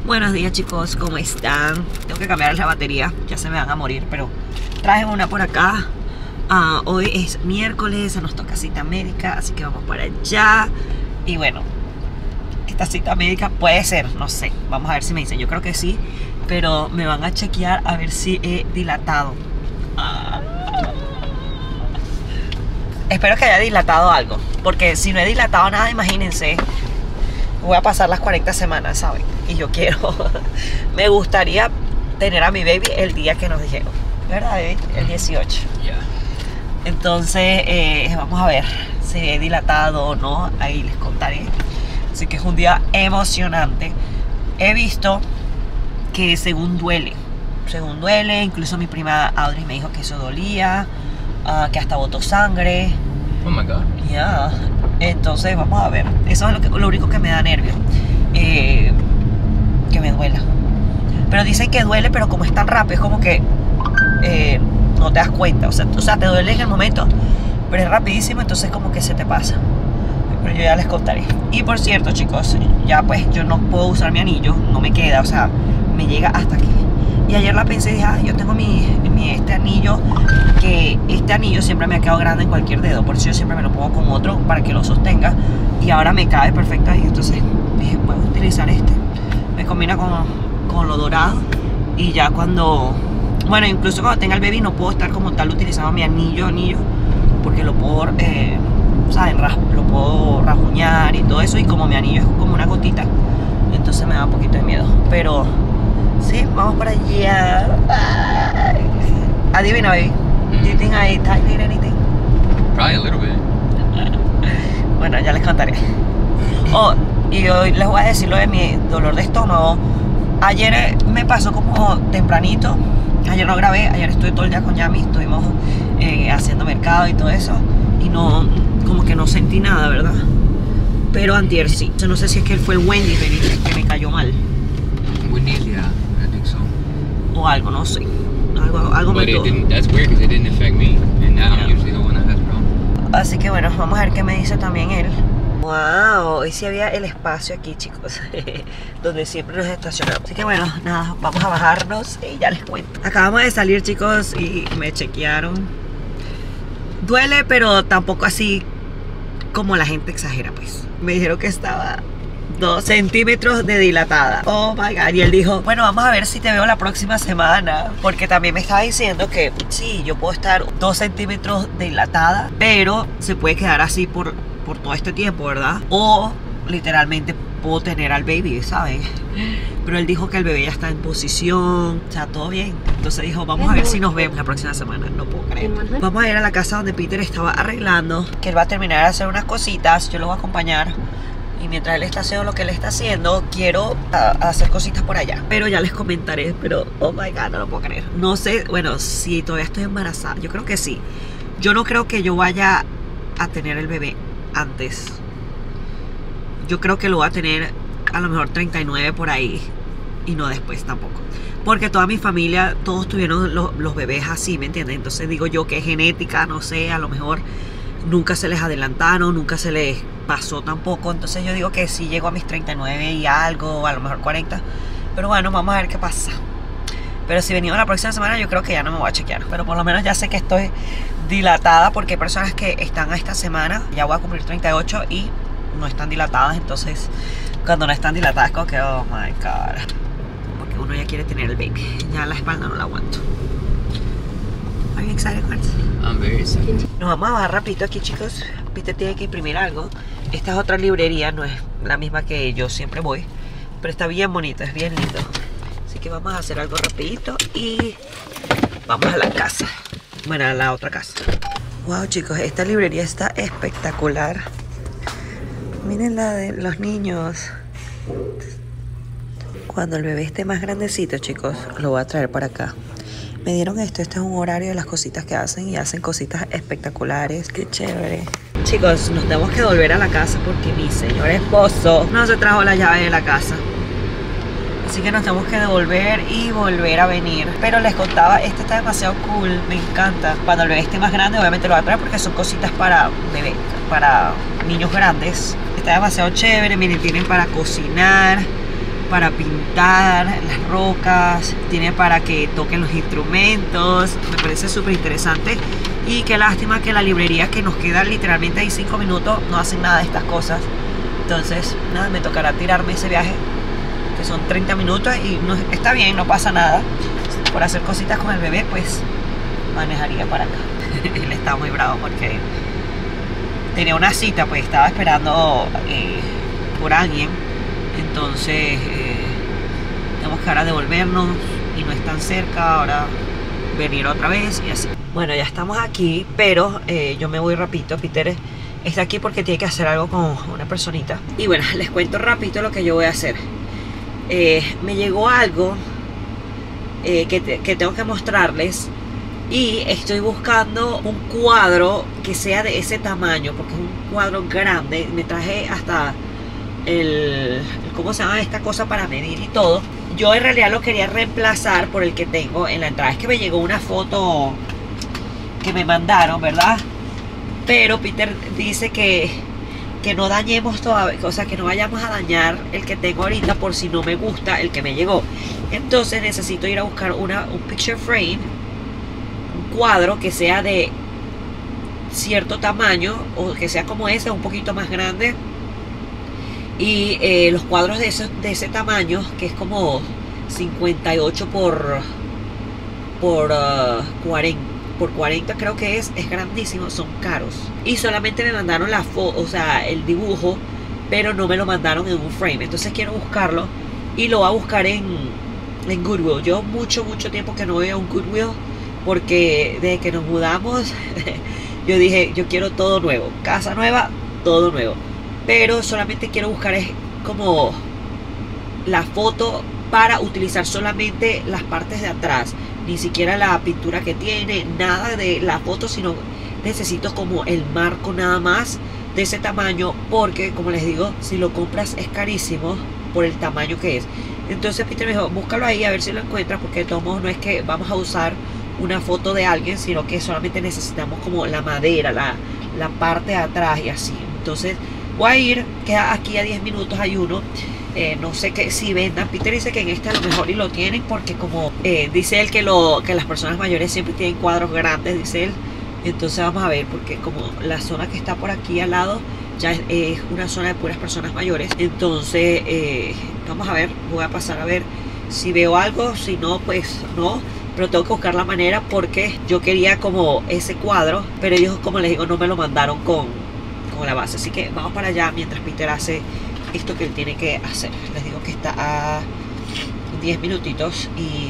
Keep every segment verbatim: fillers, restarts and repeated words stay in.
Buenos días, chicos, ¿cómo están? Tengo que cambiar la batería, ya se me van a morir, pero traje una por acá. uh, Hoy es miércoles, nos toca cita médica, así que vamos para allá. Y bueno, esta cita médica puede ser, no sé, vamos a ver si me dicen. Yo creo que sí, pero me van a chequear a ver si he dilatado. uh, Espero que haya dilatado algo, porque si no he dilatado nada, imagínense, voy a pasar las cuarenta semanas, ¿saben? Y yo quiero, me gustaría tener a mi baby el día que nos dijeron, ¿verdad, baby? El dieciocho. Yeah. Entonces, eh, vamos a ver si he dilatado o no, ahí les contaré. Así que es un día emocionante. He visto que según duele, según duele, incluso mi prima Audrey me dijo que eso dolía, uh, que hasta botó sangre. Oh my god. Ya, yeah. Entonces vamos a ver. Eso es lo, que, lo único que me da nervio. Eh, que me duela. Pero dicen que duele, pero como es tan rápido, es como que eh, no te das cuenta. O sea, o sea, te duele en el momento, pero es rapidísimo, entonces como que se te pasa. Pero yo ya les contaré. Y por cierto, chicos, ya pues yo no puedo usar mi anillo, no me queda, o sea, me llega hasta aquí. Y ayer la pensé y dije, ah, yo tengo mi, mi este anillo, que este anillo siempre me ha quedado grande en cualquier dedo, por eso yo siempre me lo pongo con otro para que lo sostenga, y ahora me cae perfecto ahí. Entonces dije, puedo utilizar este, me combina con, con lo dorado, y ya cuando, bueno, incluso cuando tenga el baby no puedo estar como tal utilizando mi anillo, anillo, porque lo puedo, eh, ¿saben? Lo puedo rajuñar y todo eso, y como mi anillo es como una gotita, entonces me da un poquito de miedo, pero sí, vamos para allá. Bye. Adivina, baby. Do you think I tightened anything? Probably a little bit. Bueno, ya les contaré. Oh, y hoy les voy a decir lo de mi dolor de estómago. Ayer me pasó como tempranito. Ayer no grabé, ayer estuve todo el día con Yami. Estuvimos eh, haciendo mercado y todo eso. Y no, como que no sentí nada, ¿verdad? Pero antier sí. Yo no sé si es que él fue el Wendy, baby, que me cayó mal. Wendy's, yeah, I think so. O algo, no sé. Algo, algo But me it tuvo. didn't, that's weird because it didn't affect me. And now Yeah. I'm usually the one that has problems. Así que bueno, vamos a ver qué me dice también él. Wow, hoy sí había el espacio aquí, chicos, donde siempre nos estacionamos. Así que bueno, nada, vamos a bajarnos y ya les cuento. Acabamos de salir, chicos, y me chequearon. Duele, pero tampoco así como la gente exagera, pues. Me dijeron que estaba dos centímetros de dilatada. Oh my god. Y él dijo, bueno, vamos a ver si te veo la próxima semana, porque también me estaba diciendo que sí, yo puedo estar dos centímetros dilatada, pero se puede quedar así por, por todo este tiempo, ¿verdad? O literalmente puedo tener al baby, ¿sabes? Pero él dijo que el bebé ya está en posición, o sea, todo bien. Entonces dijo, vamos a ver si nos vemos la próxima semana. No puedo creer. Vamos a ir a la casa donde Peter estaba arreglando, que él va a terminar de hacer unas cositas. Yo lo voy a acompañar. Y mientras él está haciendo lo que él está haciendo, quiero a, a hacer cositas por allá. Pero ya les comentaré, pero oh my god, no lo puedo creer. No sé, bueno, si todavía estoy embarazada, yo creo que sí. Yo no creo que yo vaya a tener el bebé antes. Yo creo que lo voy a tener a lo mejor treinta y nueve por ahí, y no después tampoco. Porque toda mi familia, todos tuvieron los, los bebés así, ¿me entiendes? Entonces digo yo que es genética, no sé, a lo mejor nunca se les adelantaron, nunca se les pasó tampoco. Entonces yo digo que sí llego a mis treinta y nueve y algo, a lo mejor cuarenta. Pero bueno, vamos a ver qué pasa. Pero si venimos la próxima semana, yo creo que ya no me voy a chequear. Pero por lo menos ya sé que estoy dilatada, porque hay personas que están a esta semana, ya voy a cumplir treinta y ocho y no están dilatadas. Entonces cuando no están dilatadas, como que oh my god, porque uno ya quiere tener el baby. Ya la espalda no la aguanto. Are you excited, Quartz? I'm very excited. Nos vamos a bajar rapidito aquí, chicos. Peter tiene que imprimir algo. Esta es otra librería, no es la misma que yo siempre voy, pero está bien bonito, es bien lindo. Así que vamos a hacer algo rapidito y vamos a la casa. Bueno, a la otra casa. Wow, chicos, esta librería está espectacular. Miren la de los niños. Cuando el bebé esté más grandecito, chicos, lo voy a traer para acá. Me dieron esto, este es un horario de las cositas que hacen, y hacen cositas espectaculares. Qué chévere. Chicos, nos tenemos que volver a la casa porque mi señor esposo no se trajo la llave de la casa. Así que nos tenemos que devolver y volver a venir. Pero les contaba, este está demasiado cool, me encanta. Cuando el bebé esté más grande, obviamente lo voy a traer porque son cositas para bebé, para niños grandes. Está demasiado chévere, miren, tienen para cocinar, para pintar las rocas, tiene para que toquen los instrumentos. Me parece súper interesante. Y qué lástima que la librería, que nos queda literalmente ahí cinco minutos, no hacen nada de estas cosas. Entonces, nada, me tocará tirarme ese viaje, que son treinta minutos, y no, está bien, no pasa nada. Por hacer cositas con el bebé, pues manejaría para acá. Él está muy bravo porque tenía una cita, pues estaba esperando eh, por alguien. Entonces eh, tenemos que ahora devolvernos y no es tan cerca, ahora venir otra vez y así. Bueno, ya estamos aquí, pero eh, yo me voy rapidito. Peter está aquí porque tiene que hacer algo con una personita. Y bueno, les cuento rapidito lo que yo voy a hacer. Eh, me llegó algo eh, que, te, que tengo que mostrarles. Y estoy buscando un cuadro que sea de ese tamaño, porque es un cuadro grande. Me traje hasta el, ¿cómo se llama esta cosa para medir y todo? Yo en realidad lo quería reemplazar por el que tengo en la entrada. Es que me llegó una foto que me mandaron, ¿verdad? Pero Peter dice que, que no dañemos todavía, o sea, que no vayamos a dañar el que tengo ahorita por si no me gusta el que me llegó. Entonces necesito ir a buscar una, un picture frame, un cuadro que sea de cierto tamaño, o que sea como ese, un poquito más grande. Y eh, los cuadros de ese, de ese tamaño, que es como cincuenta y ocho por, por, uh, cuarenta, por cuarenta creo que es, es grandísimo, son caros. Y solamente me mandaron la foto, o sea, el dibujo, pero no me lo mandaron en un frame. Entonces quiero buscarlo y lo voy a buscar en, en Goodwill. Yo mucho, mucho tiempo que no voy a un Goodwill, porque desde que nos mudamos, yo dije, yo quiero todo nuevo, casa nueva, todo nuevo. Pero solamente quiero buscar es como la foto para utilizar solamente las partes de atrás, ni siquiera la pintura que tiene, nada de la foto, sino necesito como el marco nada más de ese tamaño, porque como les digo, si lo compras es carísimo por el tamaño que es. Entonces Peter me dijo, búscalo ahí a ver si lo encuentras, porque de todos modos no es que vamos a usar una foto de alguien, sino que solamente necesitamos como la madera, la, la parte de atrás y así. Entonces voy a ir, queda aquí a diez minutos, hay uno, eh, no sé que si vendan. Peter dice que en este a lo mejor y lo tienen, porque como eh, dice él que, lo, que las personas mayores siempre tienen cuadros grandes, dice él. Entonces vamos a ver, porque como la zona que está por aquí al lado ya es, es una zona de puras personas mayores. Entonces eh, vamos a ver, voy a pasar a ver si veo algo, si no pues no. Pero tengo que buscar la manera, porque yo quería como ese cuadro, pero ellos, como les digo, no me lo mandaron con con la base. Así que vamos para allá mientras Peter hace esto que él tiene que hacer. Les digo que está a diez minutitos. Y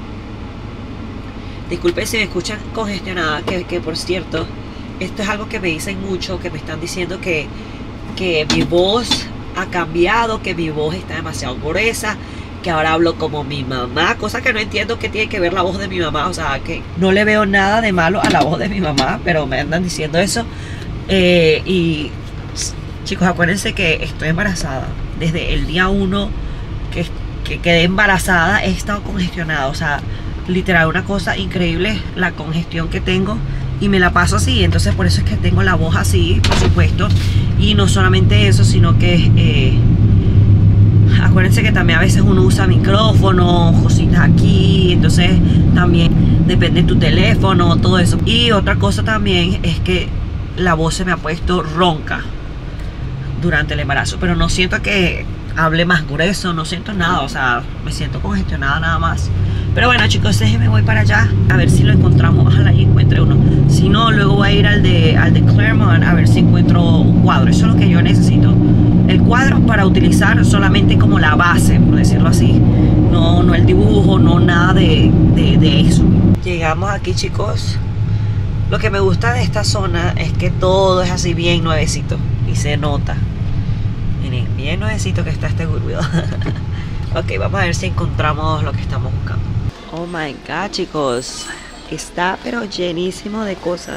disculpen si me escuchan congestionada, que, que por cierto, esto es algo que me dicen mucho, que me están diciendo que, que mi voz ha cambiado, que mi voz está demasiado gruesa, que ahora hablo como mi mamá, cosa que no entiendo qué tiene que ver la voz de mi mamá. O sea, que no le veo nada de malo a la voz de mi mamá, pero me andan diciendo eso. Eh, y chicos, acuérdense que estoy embarazada. Desde el día uno que, que quedé embarazada he estado congestionada. O sea, literal, una cosa increíble la congestión que tengo, y me la paso así. Entonces por eso es que tengo la voz así, por supuesto. Y no solamente eso, sino que eh, acuérdense que también a veces uno usa micrófono, cositas aquí. Entonces también depende de tu teléfono, todo eso. Y otra cosa también es que la voz se me ha puesto ronca durante el embarazo, pero no siento que hable más grueso, no siento nada, o sea, me siento congestionada nada más. Pero bueno, chicos, déjenme, voy para allá a ver si lo encontramos. Ojalá y encuentre uno. Si no, luego voy a ir al de, al de Claremont a ver si encuentro un cuadro. Eso es lo que yo necesito, el cuadro para utilizar solamente como la base, por decirlo así. No, no el dibujo, no nada de, de, de eso. Llegamos aquí, chicos. Lo que me gusta de esta zona es que todo es así bien nuevecito y se nota. Miren, bien nuevecito que está este Goodwill. Ok, vamos a ver si encontramos lo que estamos buscando. Oh my god, chicos, está pero llenísimo de cosas.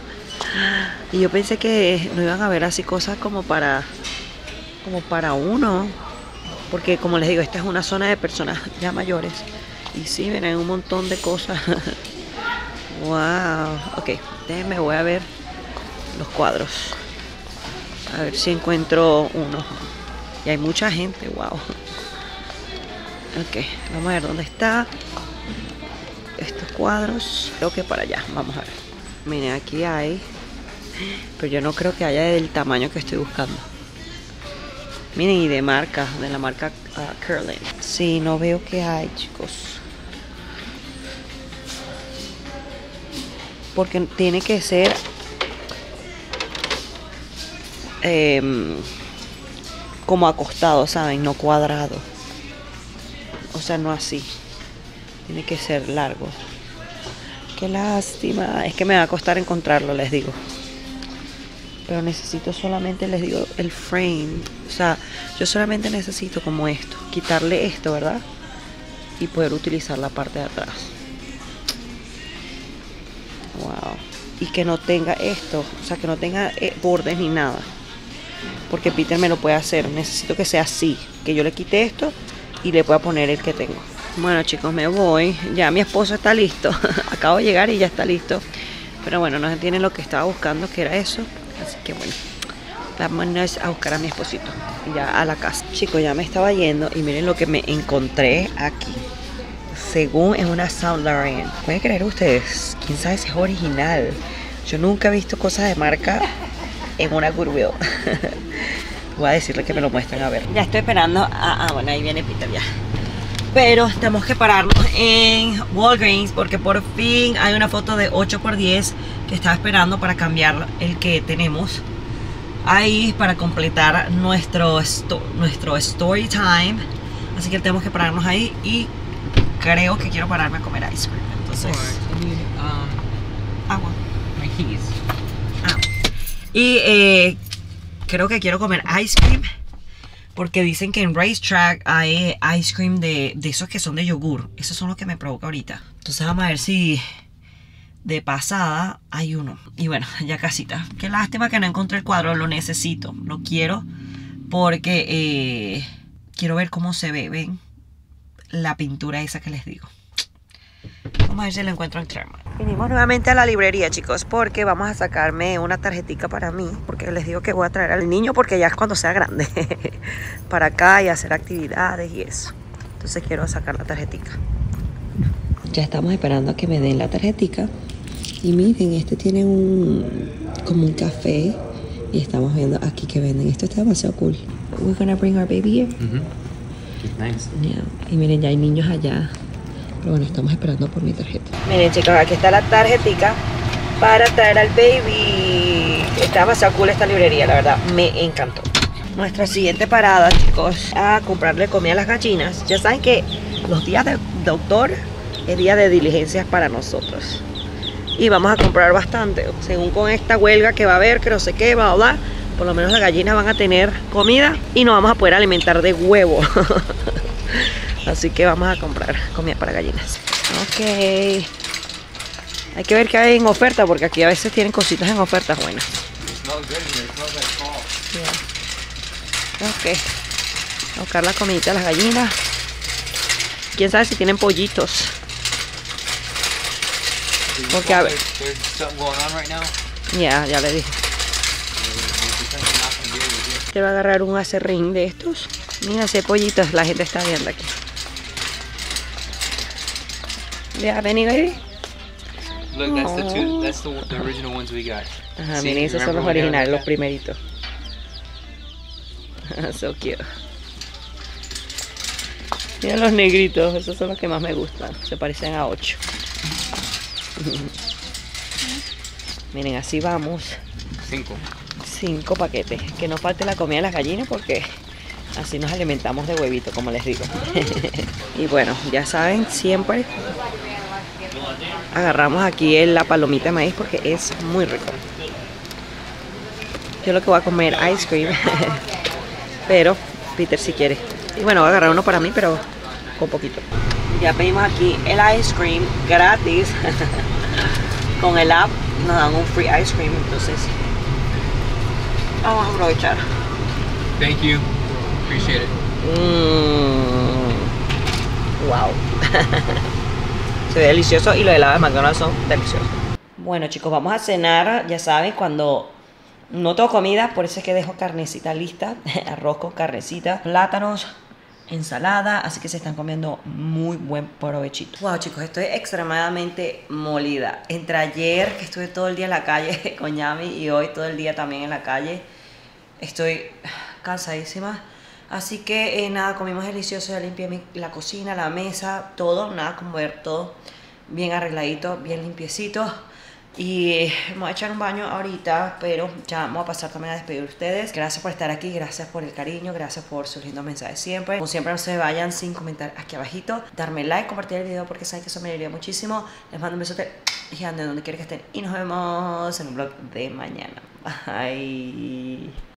Y yo pensé que no iban a haber así cosas como para como para uno, porque como les digo, esta es una zona de personas ya mayores. Y sí, ven, hay un montón de cosas. Wow, ok, déjenme, voy a ver los cuadros, a ver si encuentro uno. Y hay mucha gente, wow. Ok, vamos a ver dónde está. Estos cuadros, creo que para allá, vamos a ver. Miren, aquí hay, pero yo no creo que haya del tamaño que estoy buscando. Miren, y de marca, de la marca uh, Curling. Sí, no veo que hay, chicos. Porque tiene que ser eh, como acostado, ¿saben? No cuadrado. O sea, no así. Tiene que ser largo. Qué lástima. Es que me va a costar encontrarlo, les digo. Pero necesito solamente, les digo, el frame. O sea, yo solamente necesito como esto. Quitarle esto, ¿verdad? Y poder utilizar la parte de atrás. Wow. Y que no tenga esto. O sea, que no tenga eh, bordes ni nada. Porque Peter me lo puede hacer. Necesito que sea así. Que yo le quite esto y le pueda poner el que tengo. Bueno, chicos, me voy. Ya mi esposo está listo. Acabo de llegar y ya está listo. Pero bueno, no tiene lo que estaba buscando, que era eso. Así que bueno, vámonos a buscar a mi esposito. Ya a la casa. Chicos, ya me estaba yendo y miren lo que me encontré aquí. Según es una Saint Laurent. ¿Pueden creer ustedes? ¿Quién sabe si es original? Yo nunca he visto cosas de marca en una Goodwill. Voy a decirle que me lo muestren a ver. Ya estoy esperando. Ah, ah, bueno, ahí viene Peter ya. Pero tenemos que pararnos en Walgreens porque por fin hay una foto de ocho por diez que estaba esperando para cambiar el que tenemos ahí para completar nuestro, sto nuestro story time. Así que tenemos que pararnos ahí y creo que quiero pararme a comer ice cream. Entonces, agua. Ah. Y eh, creo que quiero comer ice cream. Porque dicen que en Racetrack hay ice cream de, de esos que son de yogur. Esos son los que me provoca ahorita. Entonces vamos a ver si de pasada hay uno. Y bueno, ya casita. Qué lástima que no encontré el cuadro. Lo necesito. Lo quiero. Porque eh, quiero ver cómo se ve. ¿Ven? La pintura esa que les digo. Vamos a ver si lo encuentro en Claremont. Vinimos nuevamente a la librería, chicos, porque vamos a sacarme una tarjetica para mí. Porque les digo que voy a traer al niño porque ya es cuando sea grande. Para acá y hacer actividades y eso. Entonces quiero sacar la tarjetica. Ya estamos esperando a que me den la tarjetica. Y miren, este tiene un como un café. Y estamos viendo aquí que venden. Esto está demasiado cool. We're gonna bring our baby here. Mm-hmm. Nice. Yeah. Y miren, ya hay niños allá. Pero bueno, estamos esperando por mi tarjeta. Miren, chicos, aquí está la tarjetica para traer al baby. Está demasiado cool esta librería, la verdad. Me encantó. Nuestra siguiente parada, chicos, a comprarle comida a las gallinas. Ya saben que los días de doctor es día de diligencias para nosotros. Y vamos a comprar bastante. Según con esta huelga que va a haber, que no sé qué, va a hablar. Por lo menos las gallinas van a tener comida y nos vamos a poder alimentar de huevo. Así que vamos a comprar comida para gallinas. Ok. Hay que ver qué hay en oferta, porque aquí a veces tienen cositas en ofertas buenas. Yeah. Ok. A buscar la comidita a las gallinas. Quién sabe si tienen pollitos. Porque a ver. Ya, yeah, ya le dije. Quiero agarrar un acerrín de estos. Mira, ese pollitos, la gente está viendo aquí. Yeah, Benny, baby. Look, that's the two. That's the, the original ones we got. Ajá, See, miren, esos son los remember when we got originales, like los primeritos. So cute. Miren los negritos, esos son los que más me gustan. Se parecen a ocho. Miren, así vamos. Cinco. Cinco paquetes. Que no falte la comida de las gallinas porque así nos alimentamos de huevito, como les digo. Y bueno, ya saben, siempre agarramos aquí en la palomita de maíz porque es muy rico. Yo lo que voy a comer ice cream. Pero Peter si quiere. Y bueno, voy a agarrar uno para mí, pero con poquito. Ya pedimos aquí el ice cream gratis. Con el app nos dan un free ice cream, entonces vamos a aprovechar. Thank you. Appreciate it. Mmm. Wow. Se ve delicioso y los helados de McDonald's son deliciosos. Bueno, chicos, vamos a cenar. Ya saben, cuando no tengo comida, por eso es que dejo carnecita lista. Arroz con carnecita, plátanos, ensalada, así que se están comiendo muy buen provechito. Wow, chicos, estoy extremadamente molida. Entre ayer, que estuve todo el día en la calle con Yami, y hoy todo el día también en la calle, estoy cansadísima. Así que eh, nada, comimos delicioso, ya limpié mi, la cocina, la mesa, todo, nada como ver todo bien arregladito, bien limpiecito. Y me voy a echar un baño ahorita, pero ya vamos a pasar también a despedir a ustedes. Gracias por estar aquí, gracias por el cariño, gracias por sus lindos mensajes siempre. Como siempre, no se vayan sin comentar aquí abajito, darme like, compartir el video porque saben que eso me ayudaría muchísimo. Les mando un besote gigante donde quiera que estén y nos vemos en un vlog de mañana. Bye.